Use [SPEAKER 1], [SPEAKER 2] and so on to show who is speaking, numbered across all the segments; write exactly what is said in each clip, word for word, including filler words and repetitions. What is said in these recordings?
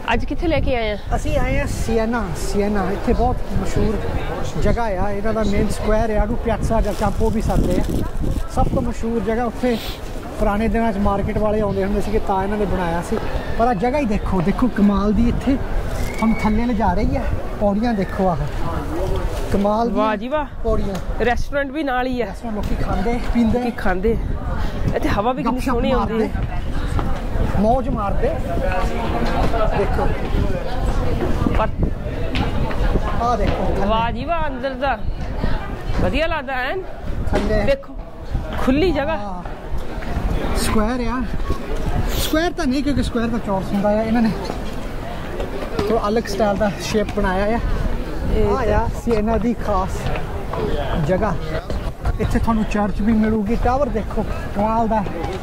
[SPEAKER 1] ਅੱਜ ਕਿੱਥੇ ਲੈ ਕੇ ਆਏ ਆ?
[SPEAKER 2] ਅਸੀਂ ਆਏ ਆ ਸਿਏਨਾ। ਸਿਏਨਾ ਇੱਥੇ ਬਹੁਤ ਮਸ਼ਹੂਰ ਜਗ੍ਹਾ ਆ, ਇਹਨਾਂ ਦਾ ਮੇਨ ਸਕੁਆਇਰ ਆ, ਉਹਨੂੰ ਪਿਆਜ਼ਾ ਜਾਂ ਚਾਂਪੋ ਵੀ ਸਕਦੇ ਆ। ਸਭ ਤੋਂ ਮਸ਼ਹੂਰ ਜਗ੍ਹਾ ਉੱਥੇ ਪੁਰਾਣੇ ਦਿਨਾਂ 'ਚ ਮਾਰਕੀਟ ਵਾਲੇ ਆਉਂਦੇ ਹੁੰਦੇ ਸੀਗੇ ਤਾਂ ਇਹਨਾਂ ਨੇ ਬਣਾਇਆ ਸੀ। ਪਰ ਆ ਜਗ੍ਹਾ ਹੀ ਦੇਖੋ, ਦੇਖੋ ਕਮਾਲ ਦੀ। ਇੱਥੇ हम थल्ले ले जा रही है, पौड़ियां देखो आह कमाल।
[SPEAKER 1] वाह जी वाह,
[SPEAKER 2] पौड़ियां।
[SPEAKER 1] रेस्टोरेंट भी नाल ही है,
[SPEAKER 2] रेस्टोरेंट लोग खाते पींदे
[SPEAKER 1] खाते। इत्थे हवा भी कितनी सोहनी आउंदी है,
[SPEAKER 2] मौज मारते। देखो
[SPEAKER 1] पर
[SPEAKER 2] आ देखो,
[SPEAKER 1] वाह जी वाह, अंदर दा वधिया लगदा है।
[SPEAKER 2] थल्ले
[SPEAKER 1] देखो खुली जगह,
[SPEAKER 2] स्क्वायर यार। स्क्वायर तो नहीं क्योंकि स्क्वायर तो चौरस हुंदा है, इन्होंने तो अलग स्टाइल का शेप बनाया है। आ सिएना दी खास जगह। इत्थे तुहानू चर्च भी मिलूगी। टावर देखो कमाल दा।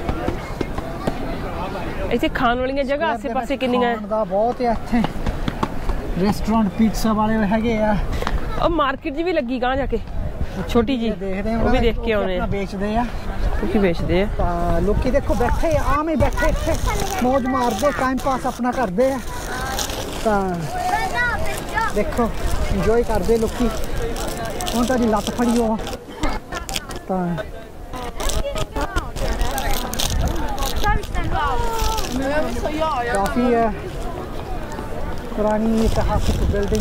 [SPEAKER 1] इत्थे खाण वाली जगह आसे पासे किन्नियां है,
[SPEAKER 2] बहुत है इत्थे। रेस्टोरेंट पिज़्ज़ा वाले हैगे आ,
[SPEAKER 1] और मार्केट जी भी लगी गां जाके छोटी जी, वो भी देख के आने
[SPEAKER 2] बेचदे आ,
[SPEAKER 1] क्योंकि बेचदे आ।
[SPEAKER 2] लोकी देखो बैठे आम ही बैठे इत्थे मौज मारदे, टाइम पास अपना करदे आ। देखो इंजॉय करते लोग। हूँ तारी लत्त फड़ी हो काफ़ी है पुरानी इतिहासिक बिल्डिंग।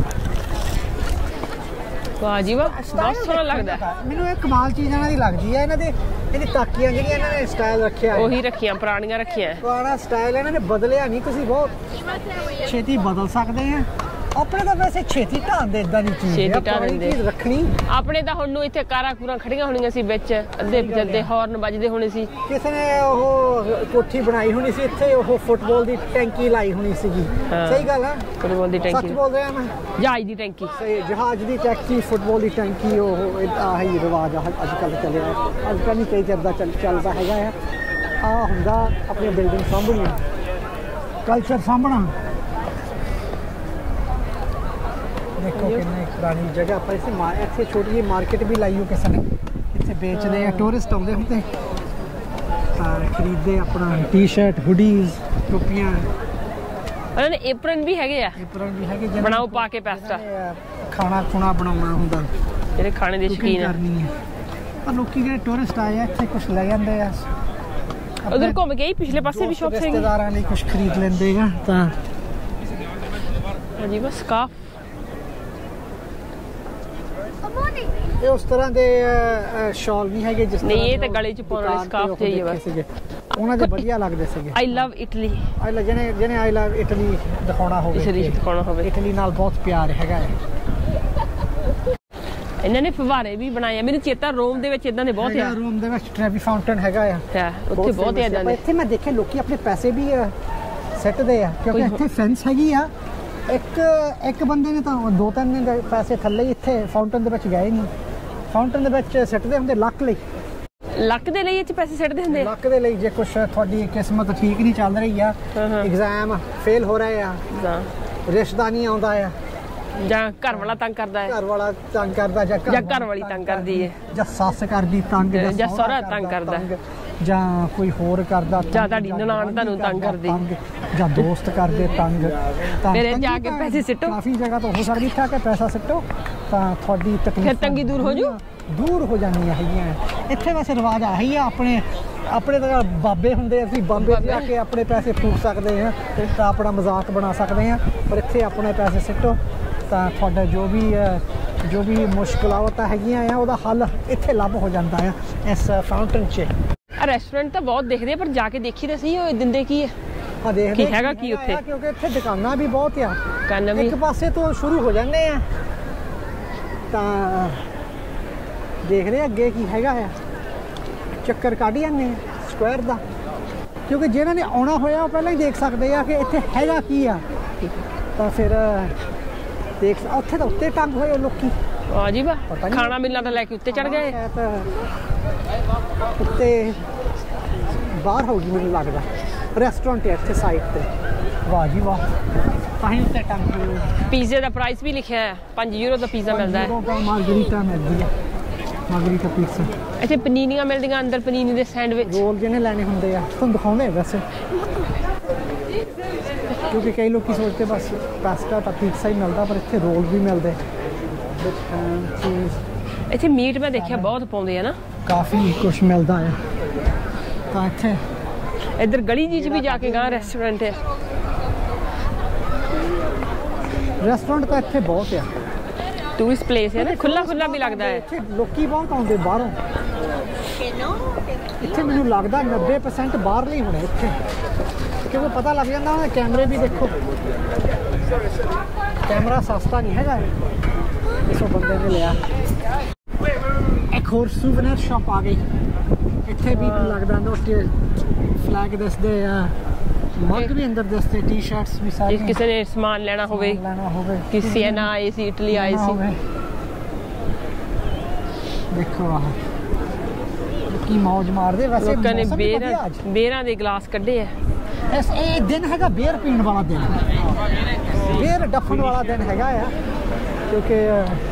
[SPEAKER 1] वाह जी वाह, बहुत सोहना लगदा है।
[SPEAKER 2] मैनू एक कमाल चीज़ इन्हां दी लगदी है, इन्हां दे इहदी ताकियां जिहड़ियां इन्हां ने स्टाइल रखिया है,
[SPEAKER 1] ओही रखियां पुरानियां रखियां।
[SPEAKER 2] पुराना स्टाइल इन्हां ने बदलिया नहीं, तुसीं बहुत छेती बदल सकते हैं अपने। तो वैसे छेती ढां दे इदां दी चीज़
[SPEAKER 1] छेती ढां दे
[SPEAKER 2] रखनी
[SPEAKER 1] अपने। तो हुण नूं इत्थे कारां कूरां खड़ियां होणीਆਂ ਸੀ ਵਿੱਚ, ਅੱਧੇ ਜਲਦੇ हॉर्न ਵੱਜਦੇ ਹੋਣੇ ਸੀ।
[SPEAKER 2] ਕਿਸੇ ਨੇ ਉਹ ਕੋਠੀ ਬਣਾਈ ਹੋਣੀ ਸੀ ਇੱਥੇ, ਉਹ ਫੁੱਟਬਾਲ ਦੀ ਟੈਂਕੀ ਲਾਈ ਹੋਣੀ ਸੀਗੀ। ਸਹੀ ਗੱਲ ਹੈ,
[SPEAKER 1] ਫੁੱਟਬਾਲ ਦੀ ਟੈਂਕੀ
[SPEAKER 2] ਸੱਚ ਬੋਲ ਰਿਹਾ ਮੈਂ।
[SPEAKER 1] ਜਹਾਜ਼ ਦੀ ਟੈਂਕੀ,
[SPEAKER 2] ਸਹੀ, ਜਹਾਜ਼ ਦੀ ਟੈਂਕੀ, ਫੁੱਟਬਾਲ ਦੀ ਟੈਂਕੀ। ਉਹ ਆਹੀ ਰਿਵਾਜ ਅੱਜ ਕੱਲ੍ਹ ਚੱਲਿਆ, ਅੱਜ ਕੱਲ੍ਹ ਨਹੀਂ ਕਈ ਚਿਰ ਦਾ ਚੱਲਦਾ ਹੈਗਾ ਆ। ਆਹ ਹੁੰਦਾ ਆਪਣੀ ਬਿਲਡਿੰਗ ਸਾਂਭਣੀ, ਕਲਚਰ ਸਾਂਭਣਾ। देखो कितनी पुरानी जगह पर इसे इतने छोटी जी मार्केट भी लाई हो किसी ने, इतने बेचते हैं। टूरिस्ट आते होंगे खरीदते अपना टी शर्ट, हुडीज, टोपियां।
[SPEAKER 1] एप्रन भी है,
[SPEAKER 2] एप्रन भी है,
[SPEAKER 1] बनाओ पा के पैसा
[SPEAKER 2] खाना खुना बनाना होंगे,
[SPEAKER 1] जेडे खाने दे शौकीन
[SPEAKER 2] करनी है। पर लोग जो टूरिस्ट आए हैं इतने कुछ ले जाते हैं,
[SPEAKER 1] उधर घूम गई पिछले पासे भी शॉप से
[SPEAKER 2] रिश्तेदारां ने कुछ खरीद लेंदे हैं। तां
[SPEAKER 1] जी बस स्कार्फ
[SPEAKER 2] ये उस तरह के शॉल नहीं है जिस
[SPEAKER 1] नहीं, ये तो गले च पाउण वाले स्कार्फ चाहिए बस।
[SPEAKER 2] ਉਹਨਾਂ ਦੇ ਵਧੀਆ ਲੱਗਦੇ ਸੀਗੇ।
[SPEAKER 1] I love Italy,
[SPEAKER 2] I love ਜਿਹਨੇ ਜਿਹਨੇ आई लव इटली ਦਿਖਾਉਣਾ ਹੋਵੇ,
[SPEAKER 1] ਇਟਲੀ ਦਿਖਾਉਣਾ ਹੋਵੇ,
[SPEAKER 2] ਇਟਲੀ ਨਾਲ ਬਹੁਤ ਪਿਆਰ ਹੈਗਾ ਹੈ।
[SPEAKER 1] ਇਹਨਾਂ ਨੇ ਫਵਾਰੇ ਵੀ ਬਣਾਏ ਆ। ਮੈਨੂੰ ਚੇਤਾ ਰੋਮ ਦੇ ਵਿੱਚ ਇਦਾਂ ਦੇ ਬਹੁਤ ਆ।
[SPEAKER 2] ਰੋਮ ਦੇ ਵਿੱਚ ਟ੍ਰੈਵੀ ਫਾਊਂਟਨ ਹੈਗਾ ਆ,
[SPEAKER 1] ਉੱਥੇ ਬਹੁਤ ਆ ਇਦਾਂ ਦੇ।
[SPEAKER 2] ਇੱਥੇ ਮੈਂ ਦੇਖੇ ਲੋਕੀ ਆਪਣੇ ਪੈਸੇ ਵੀ ਸਿੱਟਦੇ ਆ, ਕਿਉਂਕਿ ਇੱਥੇ ਫੈਂਸ ਹੈਗੀ ਆ। ਇੱਕ ਇੱਕ ਬੰਦੇ ਨੇ ਤਾਂ ਦੋ ਤਿੰਨ ਨੇ ਪੈਸੇ ਥੱਲੇ ਹੀ ਇੱਥੇ ਫਾਊਂਟਨ ਦੇ ਵਿੱਚ ਗਏ ਨਹੀਂ। ਫਾਊਂਟਨ ਦੇ ਵਿੱਚ ਸਿੱਟਦੇ ਹੁੰਦੇ ਲੱਕ ਲਈ,
[SPEAKER 1] ਲੱਕ ਦੇ ਲਈ ਇਹ ਚ ਪੈਸੇ ਸਿੱਟਦੇ ਹੁੰਦੇ,
[SPEAKER 2] ਲੱਕ ਦੇ ਲਈ। ਜੇ ਕੁਛ ਤੁਹਾਡੀ ਕਿਸਮਤ ਠੀਕ ਨਹੀਂ ਚੱਲ ਰਹੀ ਆ, ਐਗਜ਼ਾਮ ਫੇਲ ਹੋ ਰਹੇ ਆ, ਰਿਸ਼ਤਾ ਨਹੀਂ ਆਉਂਦਾ ਆ,
[SPEAKER 1] ਜਾਂ ਘਰ ਵਾਲਾ ਤੰਗ ਕਰਦਾ ਹੈ,
[SPEAKER 2] ਘਰ ਵਾਲਾ ਤੰਗ ਕਰਦਾ, ਜਾਂ
[SPEAKER 1] ਘਰ ਵਾਲੀ ਤੰਗ ਕਰਦੀ ਹੈ,
[SPEAKER 2] ਜਾਂ ਸੱਸ ਕਰਦੀ ਤੰਗ,
[SPEAKER 1] ਜਾਂ ਸਹੁਰਾ ਤੰਗ ਕਰਦਾ,
[SPEAKER 2] ਜਾਂ ਕੋਈ ਹੋਰ ਕਰਦਾ,
[SPEAKER 1] ਜਾਂ ਤੁਹਾਡੀ ਨਨਾਣ ਤੁਹਾਨੂੰ ਤੰਗ ਕਰਦੀ,
[SPEAKER 2] ਜਾਂ ਦੋਸਤ ਕਰਦੇ ਤੰਗ,
[SPEAKER 1] ਤਾਂ ਫਿਰ ਜਾ ਕੇ ਪੈਸੇ ਸਿੱਟੋ।
[SPEAKER 2] ਕਾਫੀ ਜਗ੍ਹਾ ਤੋਂ ਹੋ ਸਕਦੀ ਇੱਥੇ ਆ ਕੇ ਪੈਸਾ ਸਿੱਟੋ ਤਾਂ ਤੁਹਾਡੀ ਤਕਲੀਫ
[SPEAKER 1] ਤੰਗੀ ਦੂਰ ਹੋ ਜੂ,
[SPEAKER 2] ਦੂਰ ਹੋ ਜਾਂਦੀਆਂ ਹੈਗੀਆਂ। ਇੱਥੇ ਵੈਸੇ ਰਿਵਾਜ ਆਹੀ ਆ, ਆਪਣੇ ਆਪਣੇ ਤਾਂ ਬਾਬੇ ਹੁੰਦੇ, ਅਸੀਂ ਬਾਬੇ ਜਾ ਕੇ ਆਪਣੇ ਪੈਸੇ ਫੂਕ ਸਕਦੇ ਹਾਂ ਤਾਂ ਆਪਣਾ ਮਜ਼ਾਕ ਬਣਾ ਸਕਦੇ ਹਾਂ। ਪਰ ਇੱਥੇ ਆਪਣੇ ਪੈਸੇ ਸਿੱਟੋ ਤਾਂ ਤੁਹਾਡਾ ਜੋ ਵੀ ਜੋ ਵੀ ਮੁਸ਼ਕਲਾਤਾਂ ਹੈਗੀਆਂ ਆ ਉਹਦਾ ਹੱਲ ਇੱਥੇ ਲੱਭ ਹੋ ਜਾਂਦਾ ਆ ਇਸ ਫਾਊਂਟਨ 'ਚ।
[SPEAKER 1] ਰੈਸਟੋਰੈਂਟ ਤਾਂ ਬਹੁਤ ਦੇਖਦੇ ਪਰ ਜਾ ਕੇ ਦੇਖੀ ਤਾਂ ਸਹੀ ਉਹ ਦਿੰਦੇ ਕੀ ਹੈ।
[SPEAKER 2] ਹਾਂ ਦੇਖਦੇ
[SPEAKER 1] ਕੀ ਹੈਗਾ ਕੀ ਉੱਥੇ,
[SPEAKER 2] ਕਿਉਂਕਿ ਇੱਥੇ ਦੁਕਾਨਾਂ ਵੀ ਬਹੁਤ ਆ।
[SPEAKER 1] ਦੁਕਾਨਾਂ ਵੀ
[SPEAKER 2] ਇੱਕ ਪਾਸੇ ਤੋਂ ਸ਼ੁਰੂ ਹੋ ਜਾਂਦੇ ਆ ਤਾਂ ਦੇਖਦੇ ਅੱਗੇ ਕੀ ਹੈਗਾ ਆ, ਚੱਕਰ ਕੱਢ ਜਾਂਦੇ ਆ ਸਕੁਆਇਰ ਦਾ। ਕਿਉਂਕਿ ਜਿਹਨਾਂ ਨੇ ਆਉਣਾ ਹੋਇਆ ਉਹ ਪਹਿਲਾਂ ਹੀ ਦੇਖ ਸਕਦੇ ਆ ਕਿ ਇੱਥੇ ਹੈਗਾ ਕੀ ਆ, ਤਾਂ ਫਿਰ ਦੇਖ। ਉੱਥੇ ਤਾਂ ਉੱਤੇ ਟੰਗ ਹੋਏ ਲੋਕੀ।
[SPEAKER 1] ਵਾਹ ਜੀ ਵਾਹ, ਖਾਣਾ ਮਿਲਣਾ ਤਾਂ ਲੈ ਕੇ ਉੱਤੇ ਚੜ ਗਏ।
[SPEAKER 2] ਉੱਤੇ ਬਾਹਰ ਹੋਊਗੀ ਮੈਨੂੰ ਲੱਗਦਾ, ਰੈਸਟੋਰੈਂਟ ਹੈ ਇੱਥੇ ਸਾਈਡ ਤੇ। ਵਾਹ ਜੀ ਵਾਹ, ਤਾਂ ਹੀ ਉੱਤੇ ਟੰਗ ਹੋਏ।
[SPEAKER 1] ਪੀਜ਼ੇ ਦਾ ਪ੍ਰਾਈਸ ਵੀ ਲਿਖਿਆ ਹੈ, ਪੰਜ ਯੂਰੋ ਦਾ ਪੀਜ਼ਾ ਮਿਲਦਾ ਹੈ।
[SPEAKER 2] ਮਾਰਗਰੀਟਾ ਮਿਲਦੀ ਹੈ, ਮਾਰਗਰੀਟਾ ਪੀਜ਼ਾ।
[SPEAKER 1] ਇੱਥੇ ਪਨੀਨੀਆਂ ਮਿਲਦੀਆਂ, ਅੰਦਰ ਪਨੀਨੀ ਦੇ ਸੈਂਡਵਿਚ,
[SPEAKER 2] ਰੋਲ ਜਿਹਨੇ ਲੈਣੇ ਹੁੰਦੇ ਆ ਤੁਹਾਨੂੰ ਦਿਖਾਉਂਦੇ ਵੈਸੇ। क्योंकि कई लोग सोचते बस पास्ता तो पिज़्ज़ा ही मिलता, पर इतने रोल भी मिलते।
[SPEAKER 1] ਇੱਥੇ ਮੀਟ ਮੈਂ ਦੇਖਿਆ ਬਹੁਤ ਪਾਉਂਦੇ ਆ ਨਾ,
[SPEAKER 2] ਕਾਫੀ ਕੁਝ ਮਿਲਦਾ ਹੈ। ਤਾਂ ਇੱਥੇ
[SPEAKER 1] ਇੱਧਰ ਗਲੀ ਜੀ 'ਚ ਵੀ ਜਾ ਕੇ ਗਾਂ ਰੈਸਟੋਰੈਂਟ ਹੈ।
[SPEAKER 2] ਰੈਸਟੋਰੈਂਟ ਤਾਂ ਇੱਥੇ ਬਹੁਤ ਆ,
[SPEAKER 1] ਟੂਰਿਸਟ ਪਲੇਸ ਹੈ ਨਾ, ਖੁੱਲਾ ਖੁੱਲਾ ਵੀ ਲੱਗਦਾ ਹੈ।
[SPEAKER 2] ਇੱਥੇ ਲੋਕੀ ਬਹੁਤ ਆਉਂਦੇ ਬਾਹਰੋਂ। ਇੱਥੇ ਮੈਨੂੰ ਲੱਗਦਾ ਨੱਬੇ ਪਰਸੈਂਟ ਬਾਹਰਲੇ ਹੀ ਹੋਣੇ ਇੱਥੇ, ਕਿਉਂਕਿ ਪਤਾ ਲੱਗ ਜਾਂਦਾ ਉਹਨਾਂ ਦੇ ਕੈਮਰੇ ਵੀ ਦੇਖੋ। ਕੈਮਰਾ ਸਸਤਾ ਨਹੀਂ ਹੈਗਾ, ਇਸ ਬੰਦੇ ਨੇ ਲਿਆ। ਇੱਕ ਹੋਰ ਸੂਵਨਰ ਸ਼ਾਪ ਆ ਗਈ ਇੱਥੇ ਵੀ। ਲੱਗਦਾ ਨਾ ਉੱਤੇ ਫਲੈਗ ਦਿਸਦੇ ਆ, ਮੱਗ ਵੀ ਅੰਦਰ ਦਿਸਦੇ, ਟੀ ਸ਼ਰਟਸ ਵੀ ਸਾਰੇ।
[SPEAKER 1] ਜੇ ਕਿਸੇ ਨੇ ਸਮਾਨ ਲੈਣਾ ਹੋਵੇ,
[SPEAKER 2] ਲੈਣਾ ਹੋਵੇ,
[SPEAKER 1] ਕਿਸੇ ਨੇ ਆਏ ਸੀ ਇਟਲੀ ਆਏ ਸੀ,
[SPEAKER 2] ਦੇਖੋ ਆਹ ਕੀ ਮੌਜ ਮਾਰਦੇ। ਵੈਸੇ
[SPEAKER 1] ਲੋਕਾਂ ਨੇ ਬੇਰਾਂ ਬੇਰਾਂ ਦੇ ਗਲਾਸ ਕੱਢੇ ਆ।
[SPEAKER 2] ਇਸ ਇਹ ਦਿਨ ਹੈਗਾ ਬੀਅਰ ਪੀਣ ਵਾਲਾ ਦਿਨ, ਬੀਅਰ ਡੱਫਣ ਵਾਲਾ ਦਿਨ ਹੈਗਾ ਆ, ਕਿਉਂਕਿ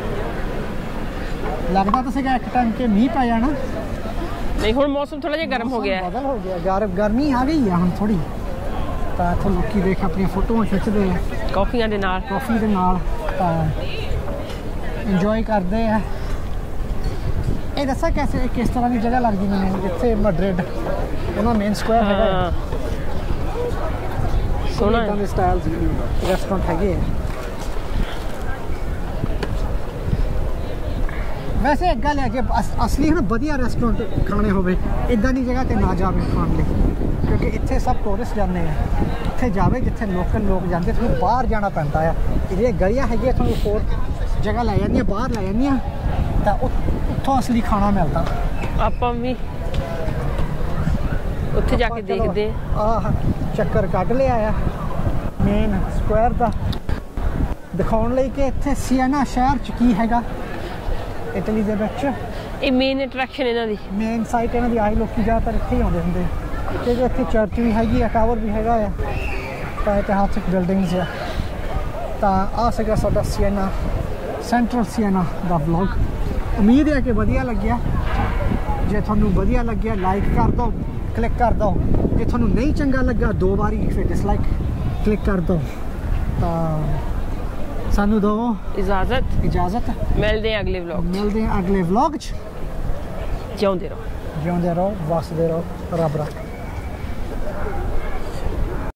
[SPEAKER 2] ਲੱਗਦਾ ਤਾਂ ਸੀਗਾ ਇੱਕ ਟਾਈਮ ਕਿ ਮੀਂਹ ਪੈ ਜਾਣਾ।
[SPEAKER 1] ਨਹੀਂ, ਹੁਣ ਮੌਸਮ ਥੋੜਾ ਜਿਹਾ ਗਰਮ ਹੋ ਗਿਆ,
[SPEAKER 2] ਬਦਲ ਹੋ ਗਿਆ, ਗਰਮ ਗਰਮੀ ਆ ਗਈ ਆ ਹੁਣ ਥੋੜੀ। ਤਾਂ ਇੱਥੇ ਲੋਕੀ ਦੇਖ ਆਪਣੀਆਂ ਫੋਟੋਆਂ ਖਿੱਚਦੇ ਆ
[SPEAKER 1] ਕਾਫੀਆਂ ਦੇ ਨਾਲ,
[SPEAKER 2] ਕਾਫੀ ਦੇ ਨਾਲ, ਤਾਂ ਇੰਜੋਏ ਕਰਦੇ ਆ। ਇਹ ਦੱਸਾਂ ਕਿਸ ਕਿਸ ਤਰ੍ਹਾਂ ਦੀ ਜਗ੍ਹਾ ਲੱਗਦੀ ਮੈਨੂੰ, ਜਿੱਥੇ ਮੈਡਰਿਡ ਉਹਨਾਂ ਮੇਨ ਸਕੁਆਇਰ ਹੈਗਾ, ਸੋਹਣਾ ਹੈ ਸਟਾਈਲ ਰੈਸਟੋਰੈਂਟ ਹੈਗੇ ਆ। ਵੈਸੇ ਇੱਕ ਗੱਲ ਹੈ ਕਿ ਅਸਲੀ ਹੁਣ ਵਧੀਆ ਰੈਸਟੋਰੈਂਟ ਖਾਣੇ ਹੋਵੇ ਇੱਦਾਂ ਦੀ ਜਗ੍ਹਾ 'ਤੇ ਨਾ ਜਾਵੇ ਖਾਣ ਲਈ, ਕਿਉਂਕਿ ਇੱਥੇ ਸਭ ਟੂਰਿਸਟ ਜਾਂਦੇ ਆ। ਇੱਥੇ ਜਾਵੇ ਜਿੱਥੇ ਲੋਕਲ ਲੋਕ ਜਾਂਦੇ, ਤੁਹਾਨੂੰ ਬਾਹਰ ਜਾਣਾ ਪੈਂਦਾ ਆ। ਜਿਹੜੀਆਂ ਗਲੀਆਂ ਹੈਗੀਆਂ ਤੁਹਾਨੂੰ ਹੋਰ ਜਗ੍ਹਾ ਲੈ ਜਾਂਦੀਆਂ, ਬਾਹਰ ਲੈ ਜਾਂਦੀਆਂ, ਤਾਂ ਉੱਥੋਂ ਅਸਲੀ ਖਾਣਾ ਮਿਲਦਾ।
[SPEAKER 1] ਆਪਾਂ ਵੀ ਉੱਥੇ ਜਾ ਕੇ ਦੇਖਦੇ
[SPEAKER 2] ਆਹ ਚੱਕਰ ਕੱਢ ਲਿਆ ਆ ਮੇਨ ਸਕੁਆਇਰ ਦਾ, ਦਿਖਾਉਣ ਲਈ ਕਿ ਇੱਥੇ ਸਿਏਨਾ ਸ਼ਹਿਰ 'ਚ ਕੀ ਹੈਗਾ ਇਟਲੀ ਦੇ ਵਿੱਚ।
[SPEAKER 1] ਇਹ ਮੇਨ ਅਟਰੈਕਸ਼ਨ ਇਹਨਾਂ ਦੀ,
[SPEAKER 2] ਮੇਨ ਸਾਈਟ ਇਹਨਾਂ ਦੀ ਆਹੀ। ਲੋਕੀ ਜ਼ਿਆਦਾਤਰ ਇੱਥੇ ਹੀ ਆਉਂਦੇ ਹੁੰਦੇ, ਕਿਉਂਕਿ ਇੱਥੇ ਚਰਚ ਵੀ ਹੈਗੀ ਆ, ਟਾਵਰ ਵੀ ਹੈਗਾ ਆ, ਤਾਂ ਇਤਿਹਾਸਿਕ ਬਿਲਡਿੰਗਸ ਆ। ਤਾਂ ਆਹ ਸੀਗਾ ਸਾਡਾ ਸਿਏਨਾ, ਸੈਂਟਰਲ ਸਿਏਨਾ ਦਾ ਵਲੌਗ। ਉਮੀਦ ਹੈ ਕਿ ਵਧੀਆ ਲੱਗਿਆ। ਜੇ ਤੁਹਾਨੂੰ ਵਧੀਆ ਲੱਗਿਆ ਲਾਈਕ ਕਰ ਦਿਓ, ਕਲਿੱਕ ਕਰ ਦਿਓ। ਜੇ ਤੁਹਾਨੂੰ ਨਹੀਂ ਚੰਗਾ ਲੱਗਾ ਦੋ ਵਾਰੀ ਫਿਰ ਡਿਸਲਾਈਕ ਕਲਿੱਕ ਕਰ ਦਿਓ। ਤਾਂ ਸਾਨੂੰ ਦਿਓ
[SPEAKER 1] ਇਜਾਜ਼ਤ
[SPEAKER 2] ਇਜਾਜ਼ਤ
[SPEAKER 1] ਮਿਲਦੇ ਆ ਅਗਲੇ ਵਲੌਗ
[SPEAKER 2] ਮਿਲਦੇ ਆ ਅਗਲੇ ਵਲੌਗ 'ਚ।
[SPEAKER 1] ਜਿਉਂਦੇ ਰਹੋ,
[SPEAKER 2] ਜਿਉਂਦੇ ਰਹੋ, ਵਸਦੇ ਰਹੋ, ਰੱਬ ਰੱਖੇ।